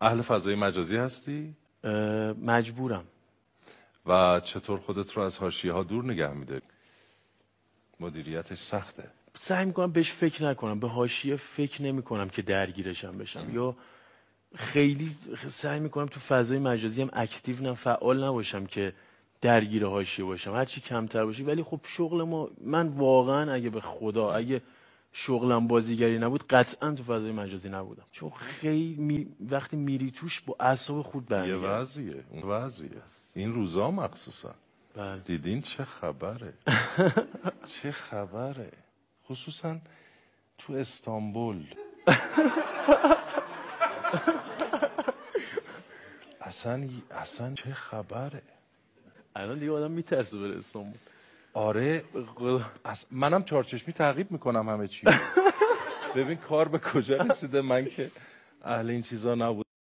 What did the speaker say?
اهل فضای مجازی هستی؟ مجبورم. و چطور خودت رو از حاشیه‌ها دور نگه می‌داری؟ مدیریتش سخته. سعی میکنم بهش فکر نکنم، به حاشیه فکر نمیکنم که درگیرشم بشم، یا خیلی سعی میکنم تو فضای مجازی هم اکتیو فعال نباشم که درگیر حاشیه باشم، هرچی کمتر باشی. ولی خب شغل ما، من واقعا اگه به خدا اگه شغلم بازیگری نبود قطعا تو فضای مجازی نبودم، چون خیلی وقتی میری توش با اعصاب خود یه برمیگردی. وضعیه، اون وضعیه. این روزا مخصوصا بله. دیدین چه خبره؟ چه خبره؟ خصوصا تو استانبول. اصلا چه خبره؟ الان دیگه آدم میترسه بره استانبول. آره، منم چارچشمی تعقیب میکنم همه چی. ببین کار به کجا رسیده، من که اهل این چیزا نبودم.